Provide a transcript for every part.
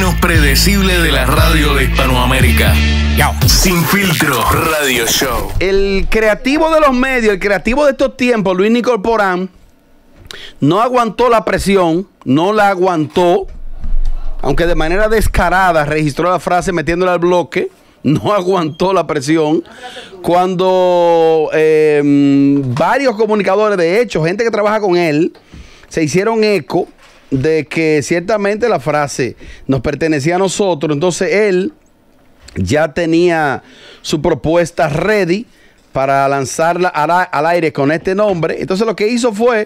menos predecible de la radio de Hispanoamérica. Sin Filtro Radio Show. El creativo de los medios, el creativo de estos tiempos, Luini Corporán, no aguantó la presión, no la aguantó, aunque de manera descarada registró la frase metiéndola al bloque. No aguantó la presión cuando varios comunicadores, de hecho, gente que trabaja con él, se hicieron eco de que ciertamente la frase nos pertenecía a nosotros. Entonces él ya tenía su propuesta ready para lanzarla al aire con este nombre. Entonces lo que hizo fue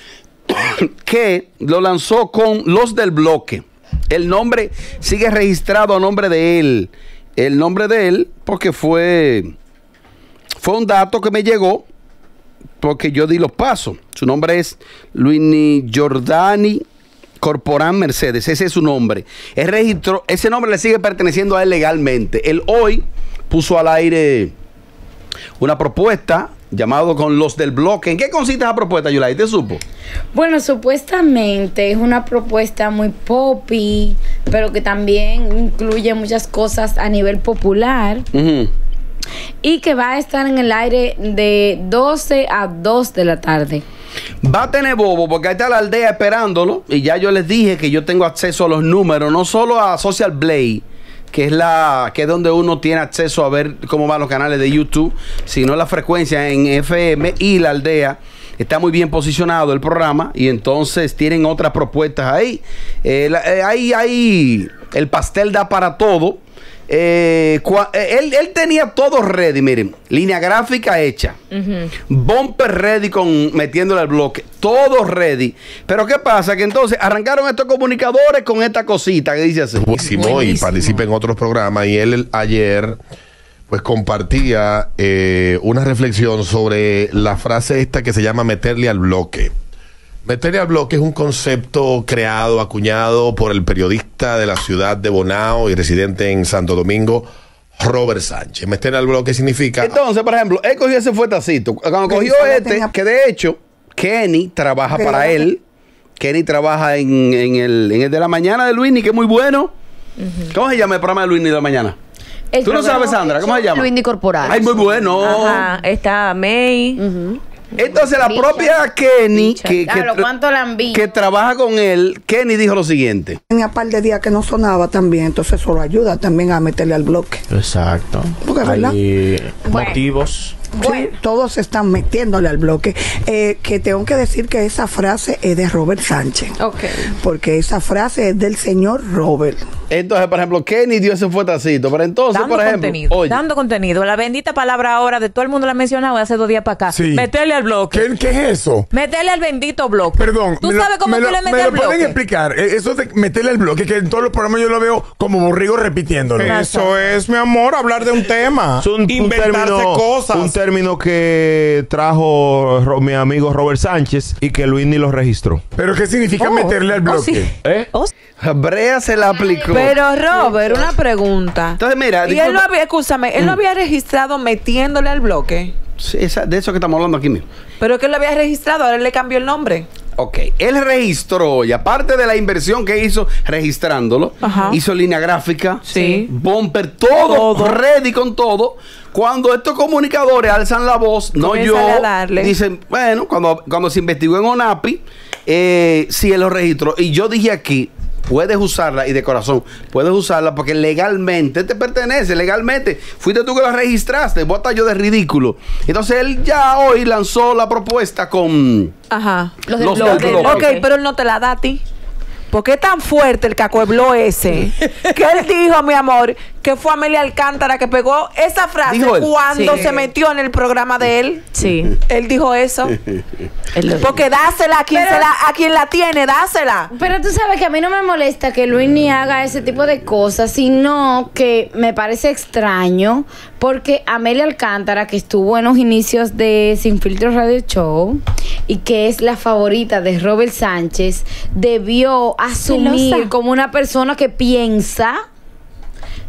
que lo lanzó con Los del Bloque. El nombre sigue registrado a nombre de él. El nombre de él, porque fue un dato que me llegó, porque yo di los pasos. Su nombre es Luini Jordani Corporán Mercedes. Ese es su nombre. Él registró, ese nombre le sigue perteneciendo a él legalmente. Él hoy puso al aire una propuesta llamado con Los del Bloque. ¿En qué consiste esa propuesta, Yulay? ¿Te supo? Bueno, supuestamente es una propuesta muy poppy, pero que también incluye muchas cosas a nivel popular. Y que va a estar en el aire de 12 a 2 de la tarde. Va a tener bobo, porque ahí está la aldea esperándolo. Y ya yo les dije que yo tengo acceso a los números, no solo a Social Blade, que es donde uno tiene acceso a ver cómo van los canales de YouTube, sino la frecuencia en FM, y la aldea está muy bien posicionado el programa, y entonces tienen otras propuestas ahí. Ahí el pastel da para todo. Él tenía todo ready, miren, línea gráfica hecha, bumper ready metiéndole al bloque, todo ready. Pero ¿qué pasa? Que entonces arrancaron estos comunicadores con esta cosita que dice así. Buenísimo. Y participa en otros programas, y él ayer pues compartía una reflexión sobre la frase esta que se llama meterle al bloque. Meterle al bloque es un concepto creado, acuñado por el periodista de la ciudad de Bonao y residente en Santo Domingo, Robert Sánchez. Meterle al bloque significa... Entonces, por ejemplo, él cogió ese fuetacito. Cuando cogió que de hecho, Kenny trabaja para él. Kenny trabaja en el de la mañana de Luini, que es muy bueno. ¿Cómo se llama el programa de Luini de la mañana? ¿Tú no sabes, Sandra? ¿Cómo se llama? Luini Corporal. Ay, muy bueno. Ajá, está May. Entonces la propia Kenny que trabaja con él, Kenny dijo lo siguiente. Tenía un par de días que no sonaba también, entonces eso lo ayuda también a meterle al bloque. Exacto. Porque, ¿verdad? Hay motivos. Sí, todos están metiéndole al bloque. Que tengo que decir que esa frase es de Robert Sánchez. Porque esa frase es del señor Robert. Entonces, por ejemplo, Kenny dio ese fuetacito. Pero entonces, dando por ejemplo, contenido, dando contenido. La bendita palabra ahora de todo el mundo la ha mencionado hace 2 días para acá. Sí. Meterle al bloque. ¿Qué es eso? Meterle al bendito bloque. Perdón. ¿Tú sabes cómo tú le metes al bloque? ¿Me lo pueden explicar? Eso de meterle al bloque, que en todos los programas yo lo veo como borrigo repitiéndolo. Eso es, mi amor, hablar de un tema. Inventarse cosas. Un término que trajo mi amigo Robert Sánchez y que Luini lo registró. ¿Pero qué significa meterle al bloque? Brea se la aplicó. Pero Robert, una pregunta. Entonces, mira, y él no había, escúchame, él no había registrado metiéndole al bloque. Sí, de eso que estamos hablando aquí mismo. Pero que él lo había registrado, ahora él le cambió el nombre. Ok, él registró, y aparte de la inversión que hizo registrándolo, hizo línea gráfica, bumper, todo ready con todo. Cuando estos comunicadores alzan la voz, no yo, dicen, bueno, cuando se investigó en ONAPI, sí, él lo registró. Y yo dije aquí, puedes usarla, y de corazón, puedes usarla porque legalmente te pertenece, legalmente. Fuiste tú que la registraste, bota yo de ridículo. Entonces él ya hoy lanzó la propuesta con... Los del bloque. Ok, pero él no te la da a ti. Porque es tan fuerte el cacuebló ese que él dijo, mi amor, que fue Amelia Alcántara que pegó esa frase cuando se metió en el programa de él. Sí. Él dijo eso. Porque dásela a quien la tiene, dásela. Pero tú sabes que a mí no me molesta que Luini haga ese tipo de cosas, sino que me parece extraño porque Amelia Alcántara, que estuvo en los inicios de Sin Filtro Radio Show y que es la favorita de Robert Sánchez, debió asumir como una persona que piensa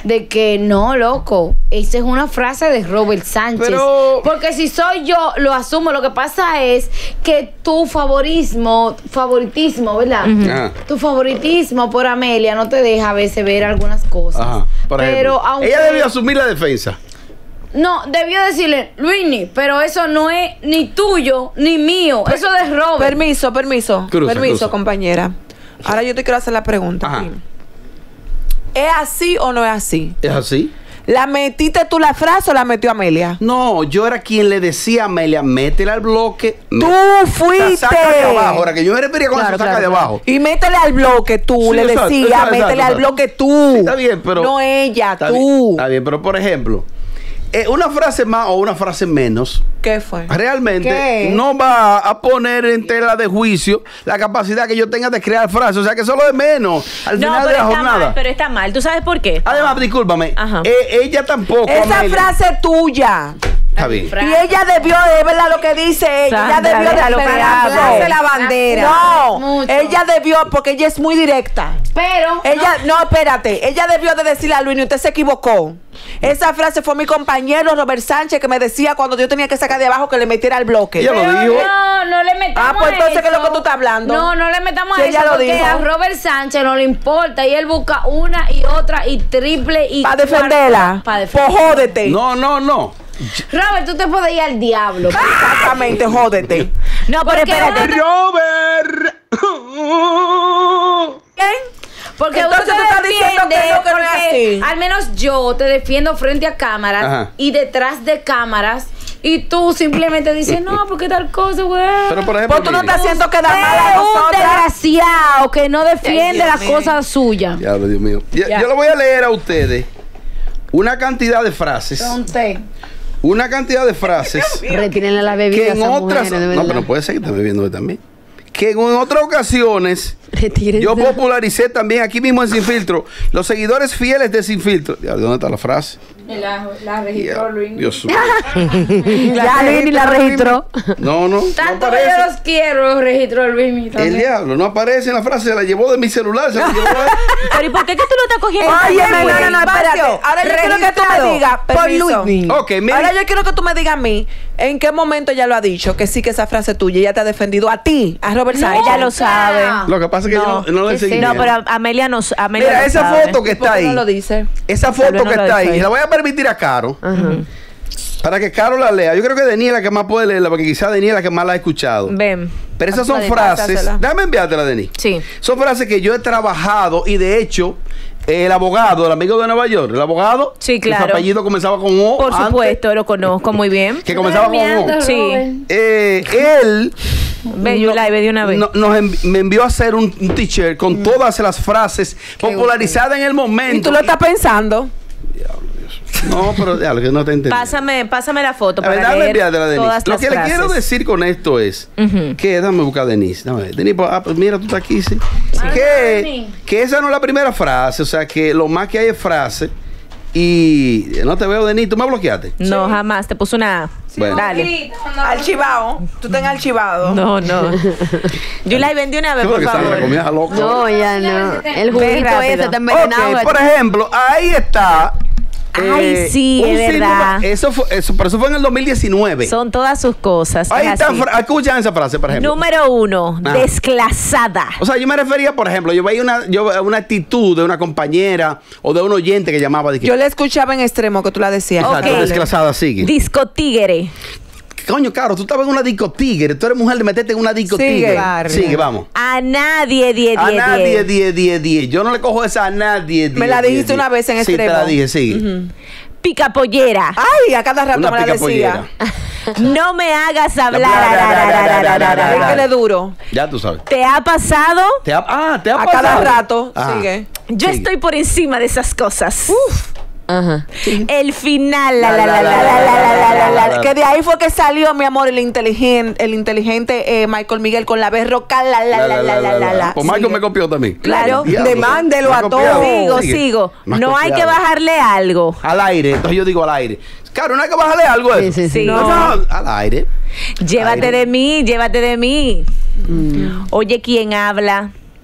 de que no, loco, esa es una frase de Robert Sánchez. Porque si soy yo, lo asumo. Lo que pasa es que tu favoritismo, ¿verdad? Tu favoritismo por Amelia no te deja a veces ver algunas cosas. Ajá. Pero aunque ella debió asumir la defensa. No, debió decirle, Luini, pero eso no es ni tuyo ni mío. Eso es de Robert. Permiso, Cruza. compañera. Ahora yo te quiero hacer la pregunta. Ajá. ¿Es así o no es así? ¿Es así? ¿La metiste tú la frase o la metió Amelia? No, yo era quien le decía a Amelia, métela al bloque. Tú fuiste. Saca de abajo. Ahora que yo me refería con eso, saca de abajo. Y métele al bloque tú, Sí, le exacto, decía, exacto, métele exacto. al bloque tú. Sí, está bien, pero... No ella, Está tú. Está bien, pero por ejemplo, una frase más o una frase menos... ¿Qué fue? Realmente ¿Qué? no va a poner en tela de juicio la capacidad que yo tenga de crear frases. O sea, que eso es lo de menos al final de la jornada. Pero está mal. ¿Tú sabes por qué? Además, discúlpame, ella tampoco. Esa Amelia, frase tuya. está bien. Y ella debió de verdad lo que dice ella. Ella debió de defenderse la bandera. No, Mucho. ella debió, porque ella es muy directa. Pero Ella, no, espérate. Ella debió de decirle a Luis, usted se equivocó. Esa frase fue mi compañero Robert Sánchez que me decía cuando yo tenía que sacar de abajo que le metiera al bloque. Ella lo dijo. no le metamos. Ah, pues entonces, eso. ¿qué es lo que tú estás hablando? No le metamos Si a ella eso lo porque dijo. a Robert Sánchez no le importa y él busca una y otra y triple y Para defenderla. Para Pues defenderla. jódete. No. Robert, tú te puedes ir al diablo. Exactamente, jódete. No, pero Porque espérate. Robert. ¿Quién? Porque Entonces uno tú te estás diciendo defiende, que no es porque así. al menos yo te defiendo frente a cámaras Ajá. y detrás de cámaras y tú simplemente dices, no, porque tal cosa, güey. Pero por ejemplo, Pues tú no mire. estás haciendo quedar mal a Es un nosotras. desgraciado que no defiende Ay, Dios las mío. cosas suyas. Diablo, Dios mío. Ya. Yo le voy a leer a ustedes una cantidad de frases. Son té. Una cantidad de frases Retiren la bebida. que en esas otras. mujeres, de No, verdad. pero no puede ser que esté bebiendo también. Que en otras ocasiones Retírense. yo popularicé también aquí mismo en Sin Filtro. Los seguidores fieles de Sin Filtro. Diablo, ¿dónde está la frase? La registró Luis. Dios mío. Ya Luis ni la registró. No Tanto que aparece. yo los quiero, registró Luis también. El diablo, no aparece en la frase, se la llevó de mi celular, se la llevó Pero ¿y por qué que tú lo estás cogiendo? Oye, Oye, no, espérate. Ahora yo quiero que tú me digas, permiso. Ok, mire. Ahora yo quiero que tú me digas a mí, ¿en qué momento ella lo ha dicho? Que sí, que esa frase tuya, ella te ha defendido a ti, a Robert Sánchez. Ella lo sabe. Lo que pasa es que yo no le seguí. No, pero Amelia no. Amelia Mira, no esa sabe. foto que ¿Por está qué ahí. no lo dice? Esa Tal foto vez no que lo está dice ahí, ahí. la voy a permitir a Caro. Para que Caro la lea. Yo creo que Denis es la que más puede leerla, porque quizás Denis es la que más la ha escuchado. Ven. Pero esas son Pásala, frases. pásala. Déjame enviártela, Denis. Sí. Son frases que yo he trabajado y de hecho, el abogado, el amigo de Nueva York, el abogado, Sí, claro. que su apellido comenzaba con O. Por antes, supuesto, lo conozco muy bien. Que comenzaba con O. Sí. Él Ve, Yulai, ve de una vez. me envió a hacer un t-shirt con todas las frases popularizadas en el momento. ¿Y tú lo estás pensando? No, pero ya, lo que no te entendí. Pásame la foto La para verdad, me leer envíatela, Denis. todas Lo las que le frases. quiero decir con esto es que, déjame buscar a Denise. Déjame ver. Denise, pues mira, tú estás aquí, sí. Que esa no es la primera frase, o sea, que lo más que hay es frase. Y no te veo, Denise, ¿tú me bloqueaste? No, jamás. Te puse una A. Bueno. Dale. Archivado. Tú estás archivado. No. Yulai, ven de una vez, ¿Qué fue por que Sandra favor. comía loco? No, ya no. El juguito rápido. ese está envenenado. Ok, por ejemplo, ahí está. Ay, sí, un es verdad. Pero eso fue en el 2019. Son todas sus cosas. Ahí es está, así. escuchan esa frase, por ejemplo. Número 1, Ah. desclasada. O sea, yo me refería, por ejemplo, yo veía una actitud de una compañera o de un oyente que llamaba. Dije, Yo le escuchaba en extremo que tú la decías. exacto, Ok. desclasada, sigue. Disco tigre. Coño, Caro, tú estabas en una disco tigre. Tú eres mujer de meterte en una disco Sigue. tigre. Claro. Sigue, vamos. A nadie 10. A nadie 10. Yo no le cojo esa a nadie 10. Me la dijiste una vez en Sí, te extremo. la dije, sigue. Picapollera. Ay, a cada rato Una me la picapollera. decía. No me hagas hablar. Dígale duro. Ya tú sabes. ¿Te ha pasado? ¿Te ha A pasado? cada rato. Ajá. Sigue. Yo Sigue. estoy por encima de esas cosas. Ajá. El final. Que de ahí fue que salió, mi amor, el inteligente Michael Miguel con la berroca. Pues Michael me copió también. Claro, Diablo. demándelo Me a ha copiado. todos. Sigo. Me has No hay que copiado. bajarle algo. Al aire. Entonces yo digo al aire. Claro, no hay que bajarle algo a eso. Sí, sí, sí. No. No, al aire. Llévate Aire. de mí. Oye, ¿quién habla?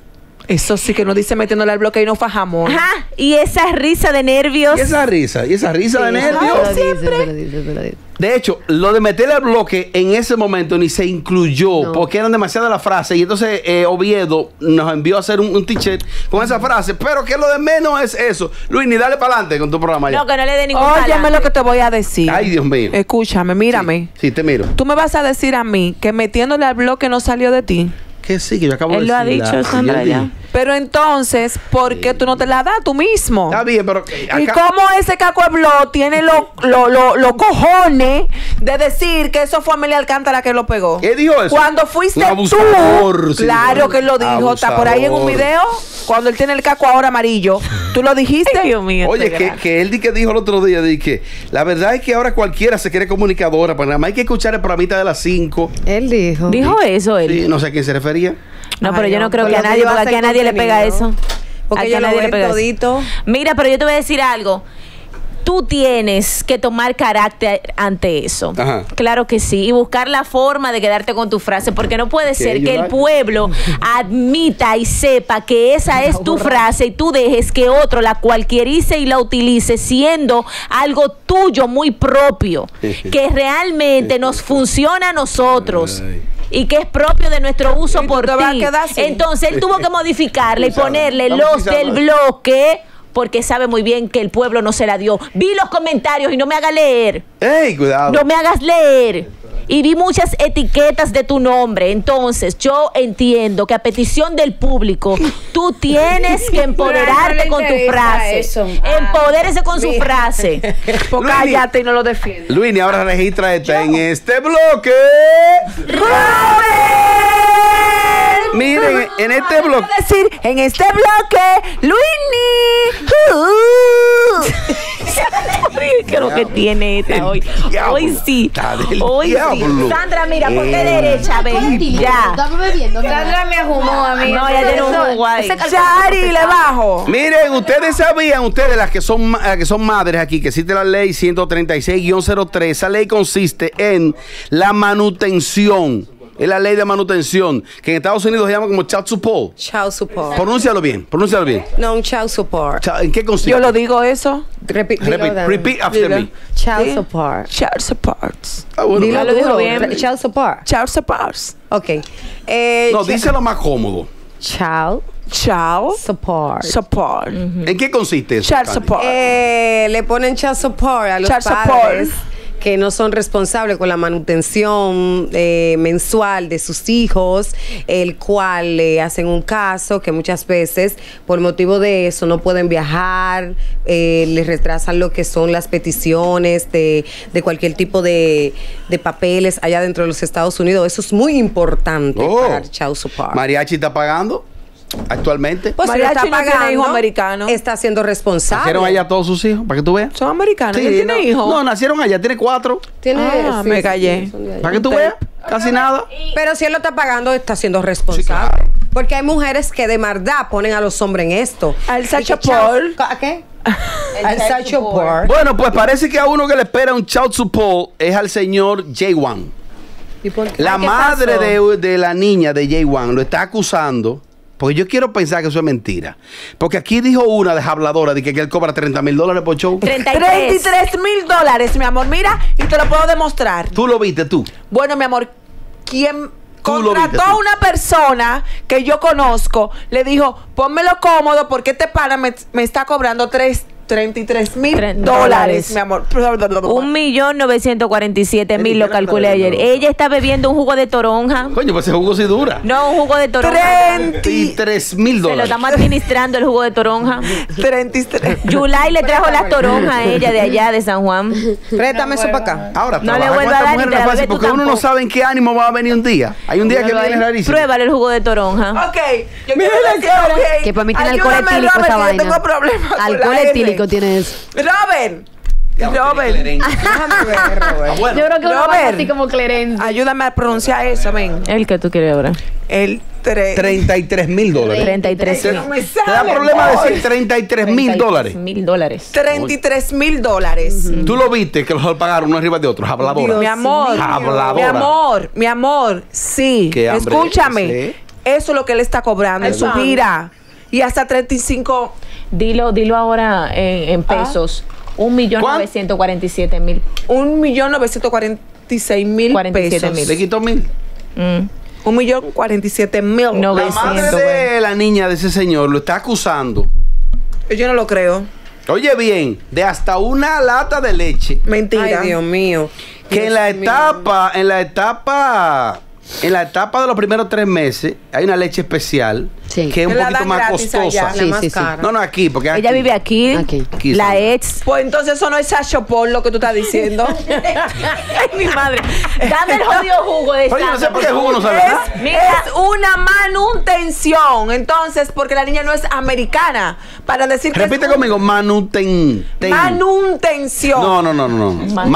Eso sí que nos dice metiéndole al bloque y no fue jamón. Ajá. Y esa risa de nervios. ¿Y esa risa de nervios? Siempre. De hecho, lo de meterle al bloque en ese momento ni se incluyó porque eran demasiadas las frases. Y entonces Oviedo nos envió a hacer un t-shirt con esa frase. Pero que lo de menos es eso. Luis, ni dale para adelante con tu programa ya. No, que no le dé ningún Óyeme lo que te voy a decir. Ay, Dios mío. Escúchame, mírame. Sí, te miro. Tú me vas a decir a mí que metiéndole al bloque no salió de ti. Que sí, que yo acabo de Él lo ha dicho, Sandra, ya. Pero entonces, ¿por qué tú no te la das tú mismo? Está bien, pero... ¿Y cómo ese Caco Ebló tiene los cojones de decir que eso fue Amelia Alcántara que lo pegó? ¿Qué dijo eso? Cuando fuiste abusador, tú. Claro que él lo dijo. Está por ahí en un video. Cuando él tiene el caco ahora amarillo. ¿Tú lo dijiste? Dios mío. Oye, que él dijo el otro día, que la verdad es que ahora cualquiera se quiere comunicadora, pero nada más hay que escuchar el programita de las 5. Él dijo. Dijo eso él. Sí, no sé a quién se refería. No, pero yo no creo que a nadie, porque aquí a nadie le pega eso. Porque yo lo veo todito. Mira, pero yo te voy a decir algo. Tú tienes que tomar carácter ante eso. Ajá. Claro que sí. Y buscar la forma de quedarte con tu frase. Porque no puede ser que el pueblo admita y sepa que esa es tu frase y tú dejes que otro la cualquierice y la utilice siendo algo tuyo muy propio. Que realmente nos funciona a nosotros. Y que es propio de nuestro uso por ti. Entonces él tuvo que modificarle y ponerle los del bloque, porque sabe muy bien que el pueblo no se la dio. Vi los comentarios y no me hagas leer. ¡Ey, cuidado! No me hagas leer. Y vi muchas etiquetas de tu nombre. Entonces, yo entiendo que a petición del público, tú tienes que empoderarte con tu frase. Empodérese con su frase. Porque cállate y no lo defiendes. Luini, ahora registra esta en este bloque. ¡Robert! Miren, en este bloque. Decir, en este bloque, Luini. ¿Qué es lo que tiene esta hoy? Hoy sí. Hoy sí. Sandra, mira, ¿por qué derecha? Ven, ya. Sandra me ajumó a mí. No, ya tiene un jugo ahí. Chari, le bajo. Miren, ustedes sabían, las que son madres aquí, que existe la ley 136-03. Esa ley consiste en la manutención. Es la ley de manutención, que en Estados Unidos se llama como child support. Child support. Pronúncialo bien. No, un child support. ¿En qué consiste? Yo lo digo eso. Repeat after me. Child support. Child support. Dilo, lo dijo bien. Child support. Child support. Ok. No, díselo más cómodo. Child support. Support. ¿En qué consiste eso? Child support. Le ponen child support a los padres que no son responsables con la manutención mensual de sus hijos, el cual le hacen un caso que muchas veces por motivo de eso no pueden viajar, les retrasan lo que son las peticiones de cualquier tipo de papeles allá dentro de los Estados Unidos. Eso es muy importante para el child support. ¿Mariachi está pagando actualmente? Pues si lo está pagando, tiene hijo americano. Está siendo responsable. ¿Nacieron allá todos sus hijos? Para que tú veas. Son americanos. Sí, ¿Tiene hijos? No, nacieron allá. Tiene 4. Me callé. Para que tú veas. Casi nada. Pero si él lo está pagando, está siendo responsable. Sí, claro. Porque hay mujeres que de maldad ponen a los hombres en esto. Al support. ¿A qué? Al child support. Bueno, pues parece que a uno que le espera un child support es al señor J1. La madre de la niña de J1 lo está acusando. Porque yo quiero pensar que eso es mentira. Porque aquí dijo una de habladora de que él cobra $30,000 por show. $33,000, mi amor. Mira, y te lo puedo demostrar. ¿Tú lo viste tú? Bueno, mi amor, ¿quién contrató a una persona que yo conozco? Le dijo, pónmelo cómodo porque este pana me está cobrando $33,000, mi amor. 1,947,000 lo calculé ayer. Ella está bebiendo un jugo de toronja. Coño, pues ese jugo sí dura. No, un jugo de toronja. $33,000. Se lo estamos administrando el jugo de toronja. 33. Yulai le trajo las toronjas a ella de allá, de San Juan. Préstame eso para acá. Ahora, no le vuelva a dar ni te la bebes tú porque uno no sabe en qué ánimo va a venir un día. Hay un día que viene rarísimo. Pruébale el jugo de toronja. Ok. Yo quiero decir, okay. Que para mí tiene alcohol etílico esta vaina. Tengo problemas. Alcohol etílico tiene eso. Robert. Déjame ver, Robert. Yo creo que uno va así como Clarence. Ayúdame a pronunciar eso, ven. El que tú quieres ahora. El $33,000. 33. No me ¿Te da sale, problema decir $33,000? $33,000. Tú lo viste que los pagaron uno arriba de otro. Habladora. Mi amor. Habladora. Mi amor. Sí. Qué hambre. Escúchame. Eso es lo que él está cobrando en su gira. Y hasta 35. Dilo ahora en pesos. 1.947.000. 1.946.000 pesos. ¿Le quitó 1.000? 1.047.000. La madre de la niña de ese señor lo está acusando. Yo no lo creo. Oye bien, de hasta una lata de leche. Mentira. Ay, Dios mío. Que en la etapa de los primeros 3 meses hay una leche especial que es un poquito más costosa. No, aquí, porque ella vive aquí. La ex. Pues entonces eso no es Sacho Paul lo que tú estás diciendo. Ay, mi madre. Dame el jodido jugo de Oye, no sé por qué jugo no sabe. Es una manutención. Entonces, porque la niña no es americana. Para decir que repite conmigo, manutención. Manutención. No.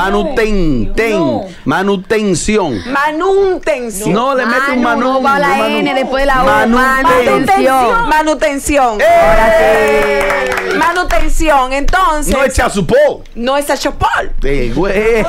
Manutención. No, le mete un No va la N después de la O. Manutención. Ahora sí. Manutención. Entonces. No es Chazupol. No es Chazupol. Güey,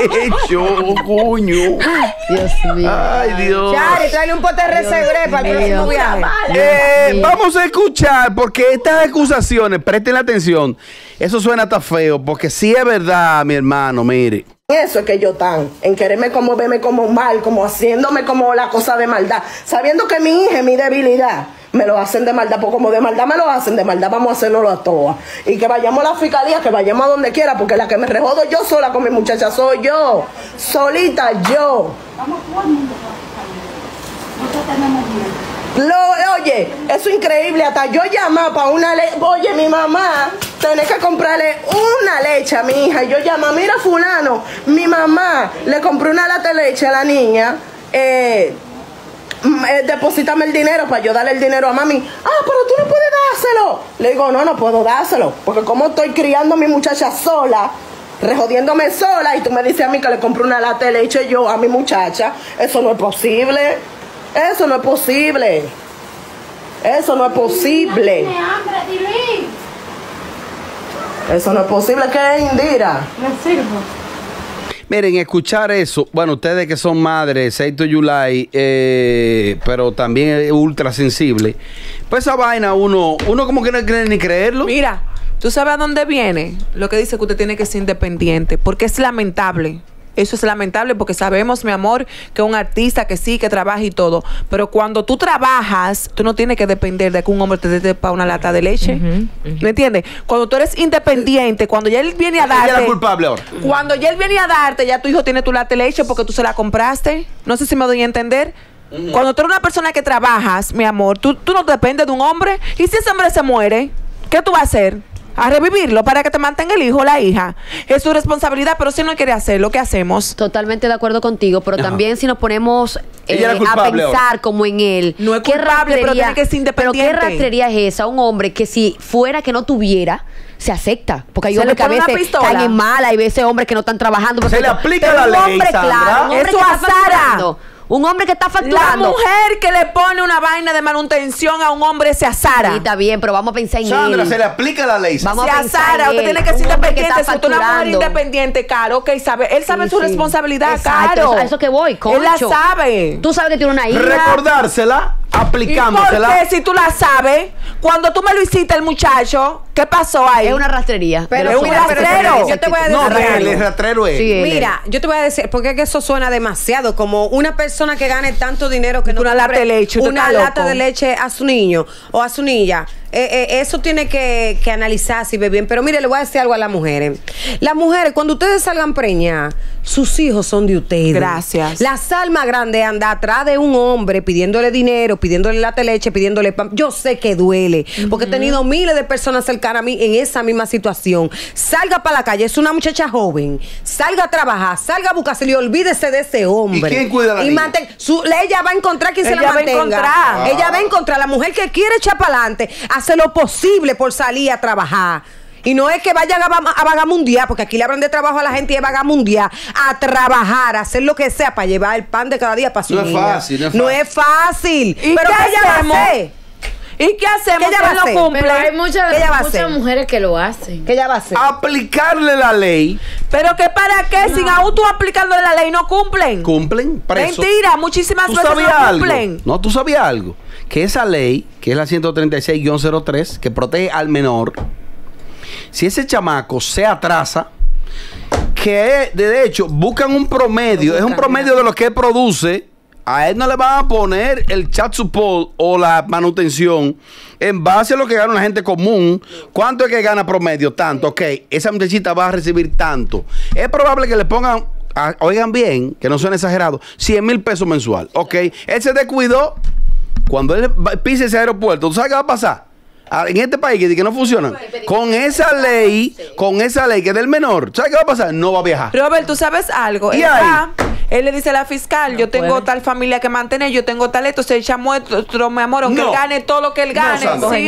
coño. Dios mío. Ay, Dios. Chari, tráele un pote de resegré para el próximo viaje. Vamos a escuchar, porque estas acusaciones, presten atención, eso suena hasta feo, porque sí es verdad, mi hermano, mire. Eso es que ellos están, en quererme como verme como mal, como haciéndome como la cosa de maldad, sabiendo que mi hija es mi debilidad. Me lo hacen de maldad, porque como de maldad me lo hacen, de maldad vamos a hacerlo a todas. Y que vayamos a la fiscalía, que vayamos a donde quiera, porque la que me rejodo yo sola con mi muchacha soy yo. Solita yo. Oye, eso es increíble. Hasta yo llamaba para una leche. Oye, mi mamá, tenés que comprarle una leche a mi hija. Y yo llamaba, mira fulano, mi mamá le compré una lata de leche a la niña. Deposítame el dinero para yo darle el dinero a mami. Pero tú no puedes dárselo. Le digo, no puedo dárselo, porque como estoy criando a mi muchacha sola, rejodiéndome sola, y tú me dices a mí que le compré una lata de leche yo a mi muchacha, eso no es posible. Eso no es posible. Eso no es posible. Eso no es posible. ¿Qué es, Indira? Miren, escuchar eso, bueno, ustedes que son madres, Seito Yulai, pero también es ultra sensible, pues esa vaina uno como que no quiere ni creerlo. Mira, ¿tú sabes a dónde viene? Lo que dice que usted tiene que ser independiente, porque es lamentable. Eso es lamentable porque sabemos, mi amor, que un artista que sí, que trabaja y todo. Pero cuando tú trabajas, tú no tienes que depender de que un hombre te dé para una lata de leche. ¿Me entiendes? Cuando tú eres independiente, cuando ya él viene a darte... Ella es la culpable ahora. Cuando ya él viene a darte, ya tu hijo tiene tu lata de leche porque tú se la compraste. No sé si me doy a entender. Cuando tú eres una persona que trabajas, mi amor, tú no dependes de un hombre. Y si ese hombre se muere, ¿qué tú vas a hacer? A revivirlo para que te mantenga el hijo o la hija. Es su responsabilidad, pero si no quiere hacerlo, ¿qué hacemos? Totalmente de acuerdo contigo, pero también si nos ponemos a pensar como en él. No es culpable, pero tiene que ser independiente. Pero ¿qué rastrería es esa? Un hombre que si fuera que no tuviera, se acepta. Porque hay hombres que a veces están en mala, hay veces hombres que no están trabajando. Se le aplica la ley, Sandra. Eso a Sara. Un hombre que está facturando. La mujer que le pone una vaina de manutención a un hombre se azara. Sí, está bien, pero vamos a pensar en Sandra, él. se le aplica la ley. Vamos se a pensar azara, en usted él. tiene que ser independiente. Si usted es una mujer independiente, Caro, ok, sabe. Él sabe su responsabilidad, Caro. A eso que voy, concho. Él la sabe. Tú sabes que tiene una hija. Recordársela, aplicándosela. ¿Y por qué si tú la sabes? Cuando tú me lo hiciste el muchacho, ¿qué pasó ahí? Es una rastrería. Pero es un rastrero. Yo te voy a decir. No, el rastrero es. Sí, mira, yo te voy a decir, porque es que eso suena demasiado como una persona que gane tanto dinero que no una lata de leche, una lata de leche a su niño o a su niña. Eso tiene que analizarse y ver bien. Pero mire, le voy a decir algo a las mujeres. Las mujeres, cuando ustedes salgan preñadas, sus hijos son de ustedes. Gracias. La alma grande anda atrás de un hombre pidiéndole dinero, pidiéndole lata de leche, pidiéndole pan. Yo sé que duele, porque he tenido miles de personas cercanas a mí en esa misma situación. Salga para la calle, es una muchacha joven. Salga a trabajar, salga a buscarse y olvídese de ese hombre. ¿Y quién cuida a la niña? Ella va a encontrar quien se la mantenga. Ella va a encontrar la mujer que quiere echar para adelante. Hace lo posible por salir a trabajar. Y no es que vayan a vagamundear, porque aquí le hablan de trabajo a la gente y es vagamundear, a trabajar, a hacer lo que sea para llevar el pan de cada día para su niña. No es fácil. ¿Y pero qué ella va a hacer? ¿Y qué hacemos? ¿Qué ella va a hacer? Pero cumple. hay muchas ella va a hacer? mujeres que lo hacen. ¿Qué ella va a hacer? Aplicarle la ley. Pero que para qué, sin aún tú aplicándole la ley, no cumplen. Cumplen, preso. Mentira, muchísimas ¿Tú veces sabías no algo? cumplen. No, tú sabías algo. Que esa ley, que es la 136-03, que protege al menor, si ese chamaco se atrasa, que de hecho buscan un promedio, es un promedio de lo que produce. A él no le van a poner el child support o la manutención en base a lo que gana una gente común. ¿Cuánto es que gana promedio? Tanto. Ok, esa muchachita va a recibir tanto. Es probable que le pongan, oigan bien, que no suene exagerado, 100,000 pesos mensual. Ok, él se descuidó. Cuando él pise ese aeropuerto, ¿tú sabes qué va a pasar? En este país que no funciona, con esa ley que es del menor, ¿sabes qué va a pasar? No va a viajar. Robert, ¿tú sabes algo? ¿Y Él le dice a la fiscal, yo tengo tal familia que mantener, yo tengo tal esto, se echa muerto, mi amor, aunque él gane todo lo que él gane.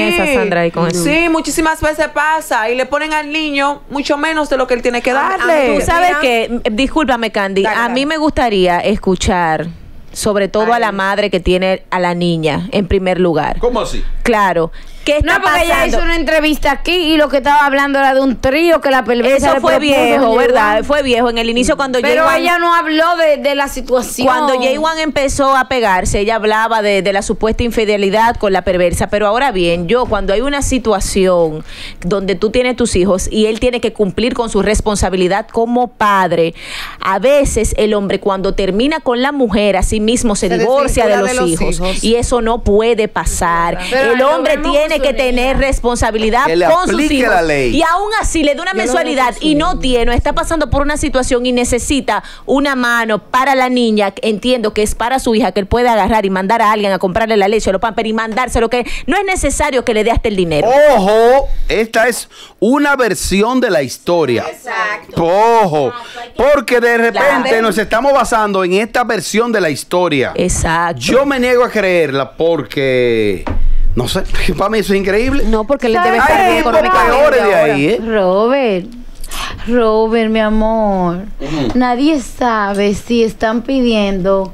Sí, muchísimas veces pasa y le ponen al niño mucho menos de lo que él tiene que darle. Tú sabes que, discúlpame, Candy, a mí me gustaría escuchar sobre todo a la madre que tiene a la niña en primer lugar. ¿Cómo así? Claro. ¿Qué está porque pasando? ella hizo una entrevista aquí y lo que estaba hablando era de un trío que la perversa. Eso fue viejo, ¿verdad? Fue viejo en el inicio cuando pero J1, ella no habló de la situación. Cuando J1 empezó a pegarse, ella hablaba de la supuesta infidelidad con la perversa. Pero ahora bien, cuando hay una situación donde tú tienes tus hijos y él tiene que cumplir con su responsabilidad como padre, a veces el hombre cuando termina con la mujer, a sí mismo se divorcia de los hijos. Y eso no puede pasar. El hombre tiene que tener responsabilidad con sus hijos. Y aún así le da una mensualidad y no está pasando por una situación y necesita una mano para la niña. Entiendo que es para su hija, que él puede agarrar y mandar a alguien a comprarle la leche o los pampers y mandárselo, que no es necesario que le dé hasta el dinero. Ojo, esta es una versión de la historia. Exacto. Ojo, porque de repente nos estamos basando en esta versión de la historia. Exacto. Yo me niego a creerla porque no sé, para mí eso es increíble. No, porque le debe estar bien económicamente de ahí, Robert, mi amor, nadie sabe si están pidiendo,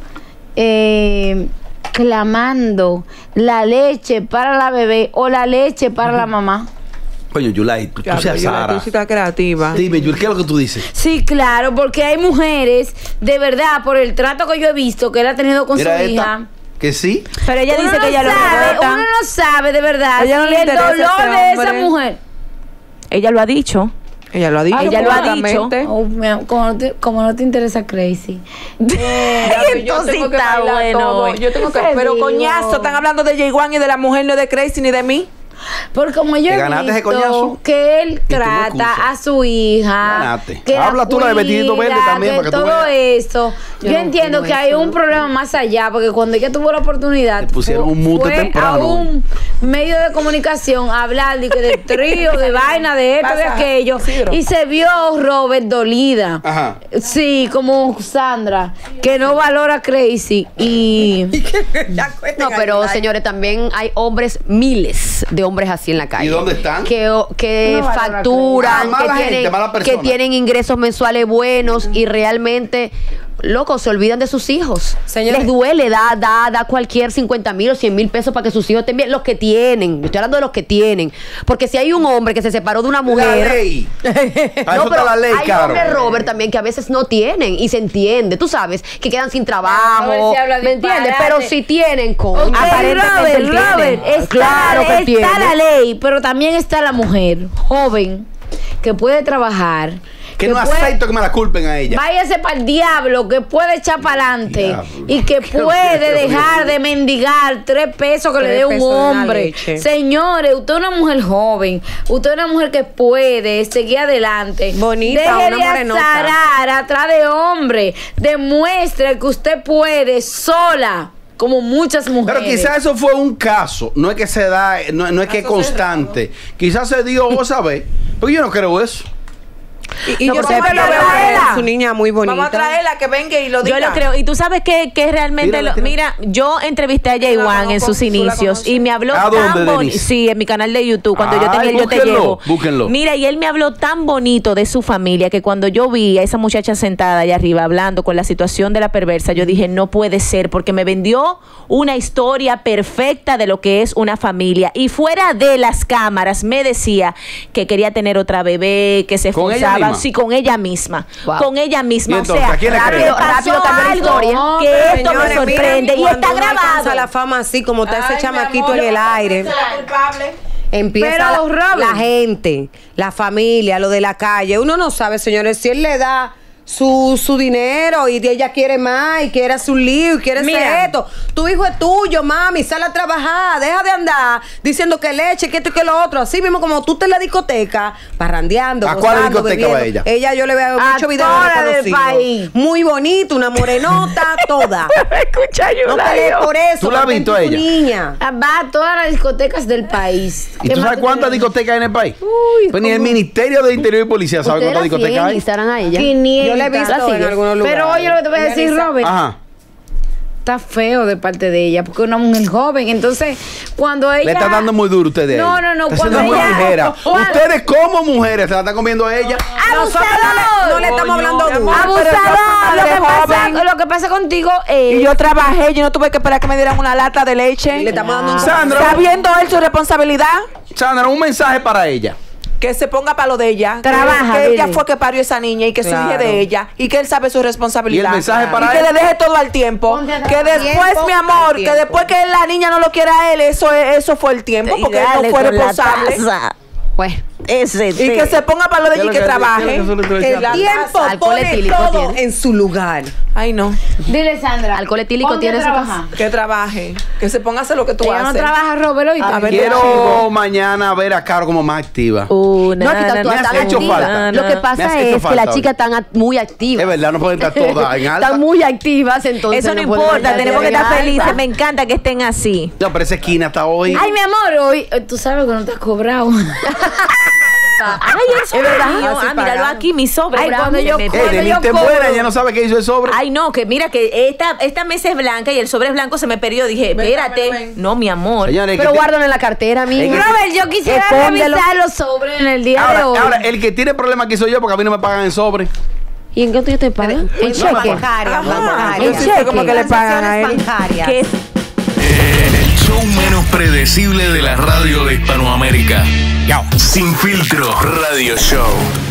clamando la leche para la bebé o la leche para la mamá. Coño, Yulay, tú seas Sara. Tú sí estás creativa. Dime, Yul, ¿qué es lo que tú dices? Sí, claro, porque hay mujeres, de verdad, por el trato que yo he visto que él ha tenido con su hija. ¿Que sí? Pero ella dice que ella lo rebota. Uno no sabe de verdad ella no si le el dolor de esa mujer. Ella lo ha dicho. Ella lo ha dicho. Ella lo ha dicho. Oh, como no te interesa Crazy. Entonces está bueno. Yo tengo que. Pero coñazo, están hablando de J1 y de la mujer, no de Crazy ni de mí. Porque como yo he visto que él trata a su hija, que habla tú la de vestidito verde también para que todo eso. Yo entiendo que hay un problema más allá, porque cuando ella tuvo la oportunidad, pusieron un mute temprano. A un medio de comunicación a hablar de trío, de vaina, de esto, de aquello, y se vio Robert dolida. Ajá. Sí, como Sandra, que no valora a Crazy y no, pero señores, también hay hombres, miles de hombres así en la calle. ¿Y dónde están? Que facturan, que tienen ingresos mensuales buenos y realmente, loco, se olvidan de sus hijos. Señores, les duele, da cualquier 50,000 o 100,000 pesos para que sus hijos estén bien. Los que tienen, estoy hablando de los que tienen. Porque si hay un hombre que se separó de una mujer. La ley. No, pero la ley, hay hombres, Robert, también que a veces no tienen y se entiende. Tú sabes, que quedan sin trabajo. ¿Me entiendes? Pero si tienen con. Robert, claro que tiene. Está la ley, pero también está la mujer joven que puede trabajar. Que no acepto que me la culpen a ella. Váyase para el diablo, que puede echar para adelante y que puede dejar de mendigar 3 pesos que le dé un hombre. Señores, usted es una mujer joven, usted es una mujer que puede seguir adelante. Bonita, deje de azarar atrás de hombre. Demuestre que usted puede sola. Como muchas mujeres. Pero quizás eso fue un caso. No es que se da, no es que es constante. Quizás se dio, vos sabés. Porque yo no creo eso. Y yo siempre lo veo a su niña muy bonita. Vamos a traerla que venga y lo diga. Yo lo creo. Y tú sabes que realmente... Mira, yo entrevisté a J1 en sus inicios y me habló tan bonito. Sí, en mi canal de YouTube, cuando yo tenía el Yo Te Llevo. Búsquenlo. Mira, y él me habló tan bonito de su familia que cuando yo vi a esa muchacha sentada allá arriba hablando con la situación de la perversa, yo dije, no puede ser, porque me vendió una historia perfecta de lo que es una familia. Y fuera de las cámaras me decía que quería tener otra bebé, que se esforzaba. Sí, con ella misma. Wow. Con ella misma. Entonces, o sea, rápido cambió la historia. Que esto me sorprende. Y está grabado. La fama así como está ese chamaquito en el aire. Empieza la gente, la familia, lo de la calle. Uno no sabe, señores, si él le da su dinero y ella quiere más y quiere hacer un lío y quiere hacer esto. Tu hijo es tuyo, mami, sal a trabajar, deja de andar diciendo que leche, que esto y que lo otro. Así mismo como tú estás en la discoteca, parrandeando. ¿A cuál discoteca va ella? Ella, yo le veo mucho video del país. Muy bonito, una morenota, toda. Escucha, yo no pelees por eso. ¿Tú la has visto a ella? Niña. Va a todas las discotecas del país. ¿Y tú sabes cuántas discotecas hay en el país? Uy, pues ni el Ministerio de Interior y Policía sabe cuántas discotecas hay. A ella. 500. Yo la he visto en algunos lugares. Pero oye lo que te voy a decir, Robert. Ajá. Está feo de parte de ella, porque es una mujer joven. Entonces, cuando ella... Le está dando muy duro a ustedes. No. Cuando ella... Ustedes como mujeres se la están comiendo a ella. ¡Abusador! No le estamos hablando duro. ¡Abusador! Lo que pasa contigo es... Y yo trabajé, yo no tuve que esperar que me dieran una lata de leche. Le estamos dando un... Sandra, ¿está viendo él su responsabilidad? Sandra, un mensaje para ella. Que se ponga para lo de ella. Trabaja, que ella fue que parió esa niña y que surge de ella. Y que él sabe su responsabilidad. Y el mensaje para y que le deje todo al tiempo. Que después, mi amor, que después que la niña no lo quiera a él, eso fue el tiempo. Porque él no fue responsable. Pues, y que se ponga para lo de ella y que trabaje. El tiempo pone todo en su lugar. Ay, no. Dile, Sandra. Alcohol etílico tiene su casa. Que trabaje. Que se ponga a hacer lo que tú haces. Ella no trabaja, Robert, hoy. Quiero mañana ver a Caro como más activa. No, que hecho falta. Lo que pasa es que las chicas están muy activas. Es verdad, no pueden estar todas en alta. Están muy activas, entonces. Eso no importa, tenemos que estar felices. Me encanta que estén así. No, pero esa esquina está hoy. Ay, mi amor, hoy tú sabes que no te has cobrado. Ay, eso es verdad. Míralo aquí, mi sobre. Ay, cuando yo Denise buena, ella no sabe qué hizo el sobre. Ay, no, que mira que esta mesa es blanca y el sobre es blanco, se me perdió. Dije, espérate. No, mi amor. Señores, pero guárdalo en la cartera, mija. Robert, yo quisiera revisar los sobres en el día de hoy. Ahora, el que tiene problema aquí soy yo, porque a mí no me pagan en sobre. ¿Y en qué te pagan? En cheque. Bancaria. En cheque. ¿Cómo que le pagan a él? ¿Qué? El show menos predecible de la radio de Hispanoamérica. Sin Filtro Radio Show.